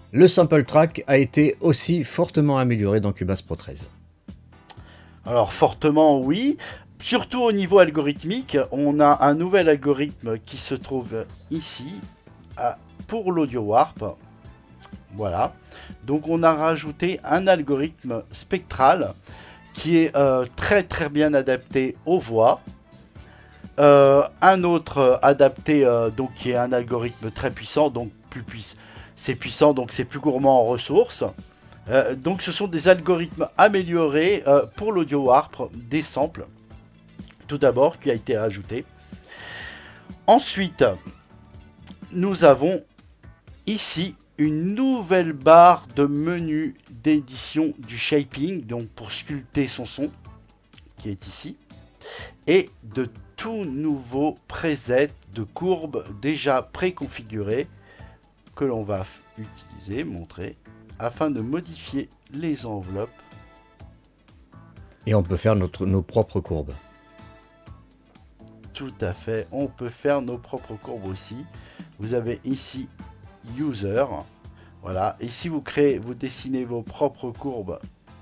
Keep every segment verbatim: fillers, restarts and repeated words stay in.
Le sample track a été aussi fortement amélioré dans Cubase Pro treize. Alors fortement oui, surtout au niveau algorithmique, on a un nouvel algorithme qui se trouve ici à, pour l'audio warp. Voilà, donc on a rajouté un algorithme spectral qui est euh, très très bien adapté aux voix. Euh, un autre euh, adapté, euh, donc qui est un algorithme très puissant, donc plus puissant, c'est puissant, donc c'est plus gourmand en ressources. Euh, donc ce sont des algorithmes améliorés euh, pour l'audio warp, des samples, tout d'abord, qui a été ajouté. Ensuite, nous avons ici une nouvelle barre de menu d'édition du shaping, donc pour sculpter son son, qui est ici, et de tout nouveau preset de courbes déjà préconfigurées que l'on va utiliser, montrer, afin de modifier les enveloppes. Et on peut faire notre, nos propres courbes. Tout à fait, on peut faire nos propres courbes aussi. Vous avez ici User, voilà, et si vous créez, vous dessinez vos propres courbes,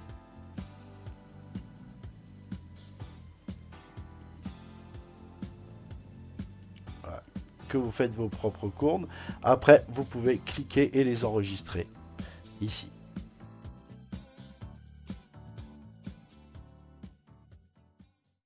voilà, que vous faites vos propres courbes, après vous pouvez cliquer et les enregistrer ici.